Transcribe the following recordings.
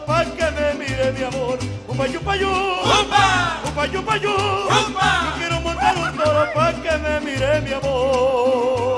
pa' que me mire mi amor. Upayú, payú, ¡Upa! upayú, payú. ¡Upa! Yo quiero montar un toro pa' que me mire mi amor.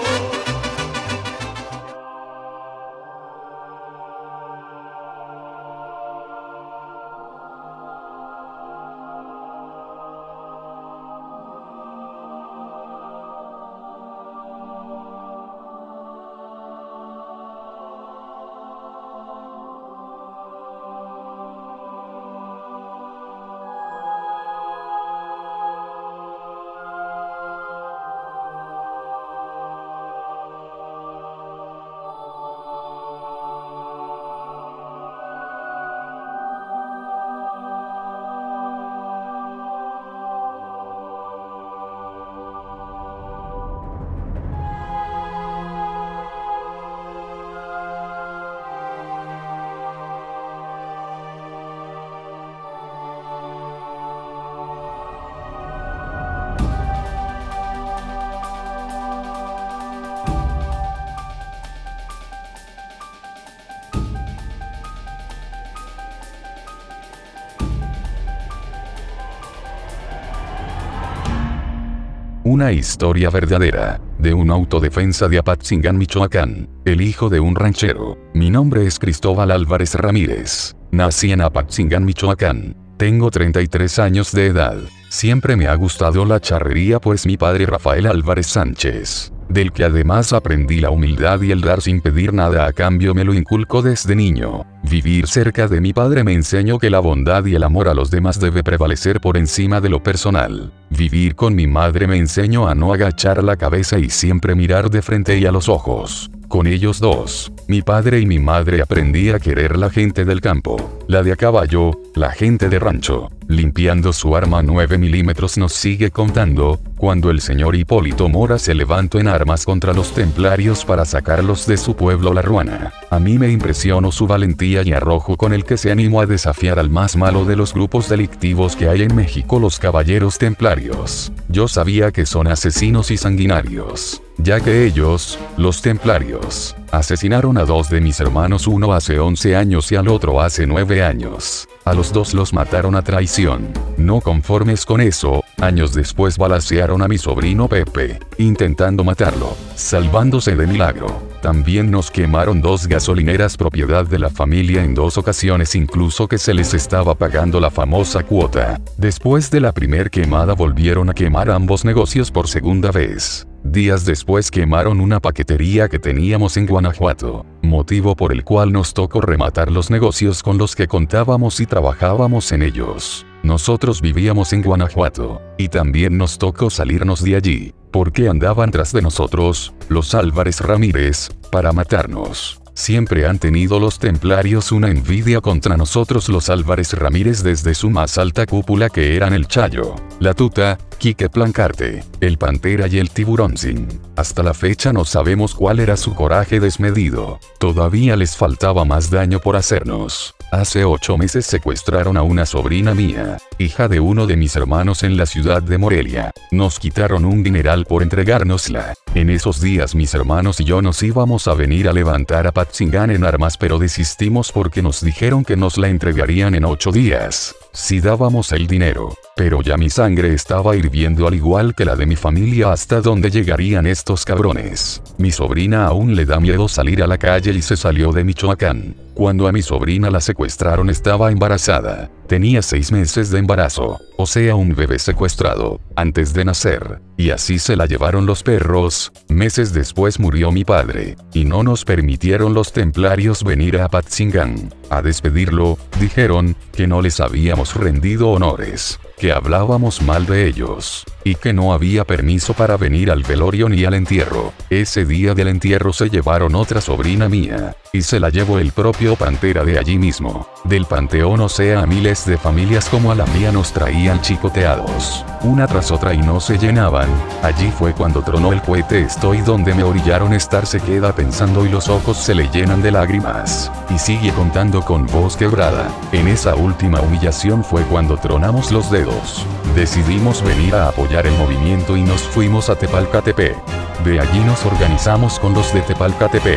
Una historia verdadera, de una autodefensa de Apatzingán, Michoacán, el hijo de un ranchero. Mi nombre es Cristóbal Álvarez Ramírez. Nací en Apatzingán, Michoacán. Tengo 33 años de edad. Siempre me ha gustado la charrería, pues mi padre Rafael Álvarez Sánchez, del que además aprendí la humildad y el dar sin pedir nada a cambio, me lo inculcó desde niño. Vivir cerca de mi padre me enseñó que la bondad y el amor a los demás debe prevalecer por encima de lo personal. Vivir con mi madre me enseñó a no agachar la cabeza y siempre mirar de frente y a los ojos. Con ellos dos, mi padre y mi madre, aprendí a querer la gente del campo, la de a caballo, la gente de rancho. Limpiando su arma 9 milímetros nos sigue contando, cuando el señor Hipólito Mora se levantó en armas contra los templarios para sacarlos de su pueblo La Ruana. A mí me impresionó su valentía y arrojo con el que se animó a desafiar al más malo de los grupos delictivos que hay en México, los caballeros templarios. Yo sabía que son asesinos y sanguinarios, ya que ellos, los templarios, asesinaron a 2 de mis hermanos, uno hace 11 años y al otro hace 9 años. A los 2 los mataron a traición. No conformes con eso, años después balacearon a mi sobrino Pepe, intentando matarlo, salvándose de milagro. También nos quemaron 2 gasolineras propiedad de la familia en 2 ocasiones, incluso que se les estaba pagando la famosa cuota. Después de la primer quemada volvieron a quemar ambos negocios por segunda vez. Días después quemaron una paquetería que teníamos en Guanajuato, motivo por el cual nos tocó rematar los negocios con los que contábamos y trabajábamos en ellos. Nosotros vivíamos en Guanajuato, y también nos tocó salirnos de allí, porque andaban tras de nosotros, los Álvarez Ramírez, para matarnos. Siempre han tenido los templarios una envidia contra nosotros los Álvarez Ramírez, desde su más alta cúpula, que eran el Chayo, la Tuta, Quique Plancarte, el Pantera y el Tiburoncín. Hasta la fecha no sabemos cuál era su coraje desmedido. Todavía les faltaba más daño por hacernos. Hace 8 meses secuestraron a una sobrina mía, hija de uno de mis hermanos, en la ciudad de Morelia. Nos quitaron un dineral por entregárnosla. En esos días mis hermanos y yo nos íbamos a venir a levantar a Apatzingán en armas, pero desistimos porque nos dijeron que nos la entregarían en 8 días, si dábamos el dinero. Pero ya mi sangre estaba hirviendo, al igual que la de mi familia. ¿Hasta dónde llegarían estos cabrones? Mi sobrina aún le da miedo salir a la calle y se salió de Michoacán. Cuando a mi sobrina la secuestraron estaba embarazada. Tenía 6 meses de embarazo, o sea, un bebé secuestrado, antes de nacer. Y así se la llevaron los perros. Meses después murió mi padre, y no nos permitieron los templarios venir a Apatzingán a despedirlo. Dijeron que no les habíamos rendido honores, que hablábamos mal de ellos, y que no había permiso para venir al velorio ni al entierro. Ese día del entierro se llevaron otra sobrina mía, y se la llevó el propio Pantera de allí mismo, del panteón. O sea, a miles de familias como a la mía nos traían chicoteados, una tras otra, y no se llenaban. Allí fue cuando tronó el cohete. Estoy donde me orillaron estar. Se queda pensando y los ojos se le llenan de lágrimas, y sigue contando con voz quebrada. En esa última humillación fue cuando tronamos los dedos. Decidimos venir a apoyar el movimiento y nos fuimos a Tepalcatepec. De allí nos organizamos con los de Tepalcatepec,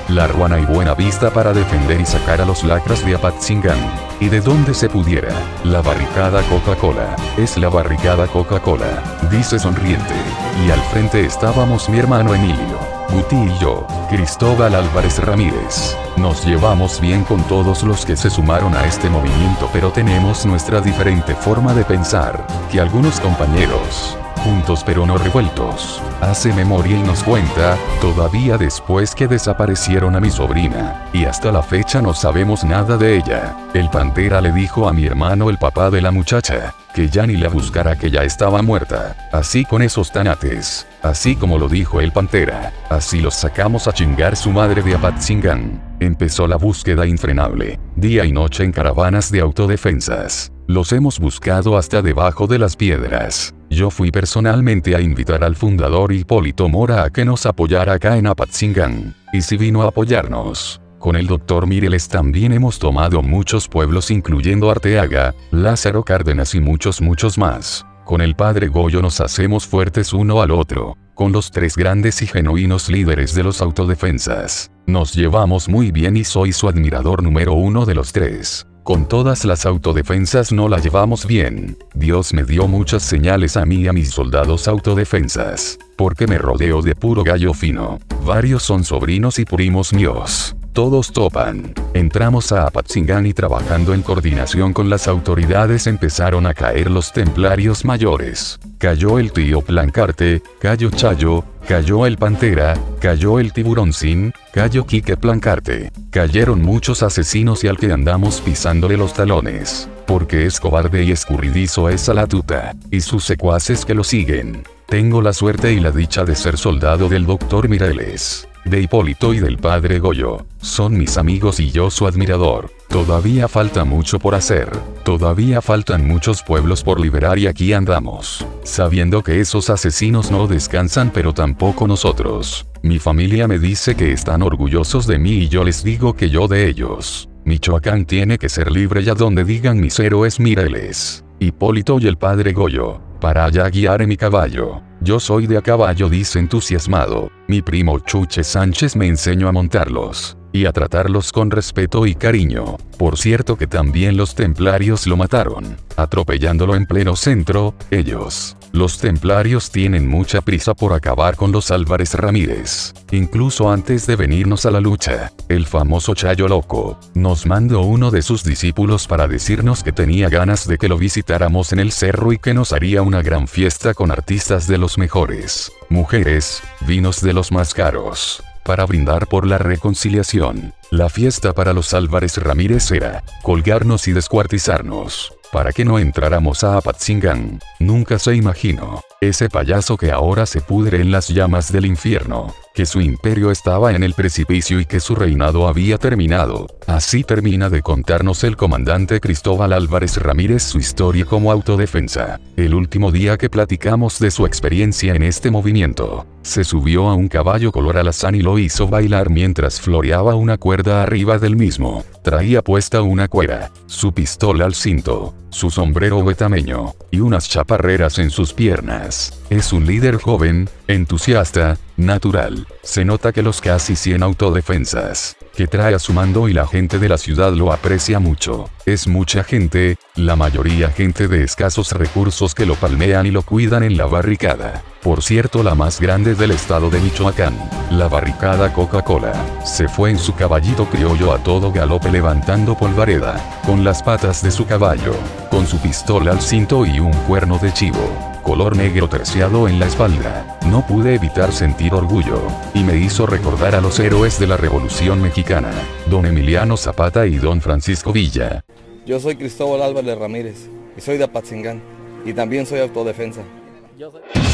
La Ruana y Buena Vista para defender y sacar a los lacras de Apatzingán. Y de donde se pudiera. La barricada Coca-Cola. Es la barricada Coca-Cola, dice sonriente. Y al frente estábamos mi hermano Emilio, Guti y yo, Cristóbal Álvarez Ramírez. Nos llevamos bien con todos los que se sumaron a este movimiento, pero tenemos nuestra diferente forma de pensar, que algunos compañeros, juntos pero no revueltos. Hace memoria y nos cuenta, todavía después que desaparecieron a mi sobrina, y hasta la fecha no sabemos nada de ella. El Pantera le dijo a mi hermano, el papá de la muchacha, que ya ni la buscara, que ya estaba muerta. Así con esos tanates, así como lo dijo el Pantera, así los sacamos a chingar su madre de Apatzingán. Empezó la búsqueda infrenable, día y noche en caravanas de autodefensas. Los hemos buscado hasta debajo de las piedras. Yo fui personalmente a invitar al fundador Hipólito Mora a que nos apoyara acá en Apatzingán. Y si vino a apoyarnos. Con el doctor Mireles también hemos tomado muchos pueblos, incluyendo Arteaga, Lázaro Cárdenas y muchos más. Con el padre Goyo nos hacemos fuertes uno al otro. Con los tres grandes y genuinos líderes de los autodefensas. Nos llevamos muy bien y soy su admirador número uno de los tres. Con todas las autodefensas no la llevamos bien. Dios me dio muchas señales a mí y a mis soldados autodefensas, porque me rodeo de puro gallo fino. Varios son sobrinos y primos míos. Todos topan. Entramos a Apatzingán y trabajando en coordinación con las autoridades empezaron a caer los templarios mayores. Cayó el tío Plancarte, cayó Chayo, cayó el Pantera, cayó el Tiburoncín, cayó Quique Plancarte. Cayeron muchos asesinos y al que andamos pisándole los talones, porque es cobarde y escurridizo esa la tuta, y sus secuaces que lo siguen. Tengo la suerte y la dicha de ser soldado del doctor Mireles, de Hipólito y del padre Goyo. Son mis amigos y yo su admirador. Todavía falta mucho por hacer. Todavía faltan muchos pueblos por liberar y aquí andamos, sabiendo que esos asesinos no descansan, pero tampoco nosotros. Mi familia me dice que están orgullosos de mí y yo les digo que yo de ellos. Michoacán tiene que ser libre, ya donde digan mis héroes Mireles, Hipólito y el padre Goyo. Para allá guiaré mi caballo. Yo soy de a caballo, dice entusiasmado. Mi primo Chuche Sánchez me enseñó a montarlos, y a tratarlos con respeto y cariño. Por cierto que también los templarios lo mataron, atropellándolo en pleno centro. Ellos, los templarios, tienen mucha prisa por acabar con los Álvarez Ramírez. Incluso antes de venirnos a la lucha, el famoso Chayo Loco nos mandó uno de sus discípulos para decirnos que tenía ganas de que lo visitáramos en el cerro y que nos haría una gran fiesta con artistas de los mejores, mujeres, vinos de los más caros, para brindar por la reconciliación. La fiesta para los Álvarez Ramírez era colgarnos y descuartizarnos, para que no entráramos a Apatzingán. Nunca se imaginó ese payaso que ahora se pudre en las llamas del infierno, que su imperio estaba en el precipicio y que su reinado había terminado. Así termina de contarnos el comandante Cristóbal Álvarez Ramírez su historia como autodefensa. El último día que platicamos de su experiencia en este movimiento, se subió a un caballo color alazán y lo hizo bailar mientras floreaba una cuerda arriba del mismo. Traía puesta una cuera, su pistola al cinto, su sombrero betameño, y unas chaparreras en sus piernas. Es un líder joven, entusiasta, natural. Se nota que los casi 100 autodefensas que trae a su mando y la gente de la ciudad lo aprecia mucho. Es mucha gente, la mayoría gente de escasos recursos, que lo palmean y lo cuidan en la barricada. Por cierto, la más grande del estado de Michoacán, la barricada Coca-Cola, se fue en su caballito criollo a todo galope levantando polvareda, con las patas de su caballo, con su pistola al cinto y un cuerno de chivo, color negro terciado en la espalda. No pude evitar sentir orgullo, y me hizo recordar a los héroes de la Revolución Mexicana, don Emiliano Zapata y don Francisco Villa. Yo soy Cristóbal Álvarez Ramírez, y soy de Apatzingán, y también soy autodefensa.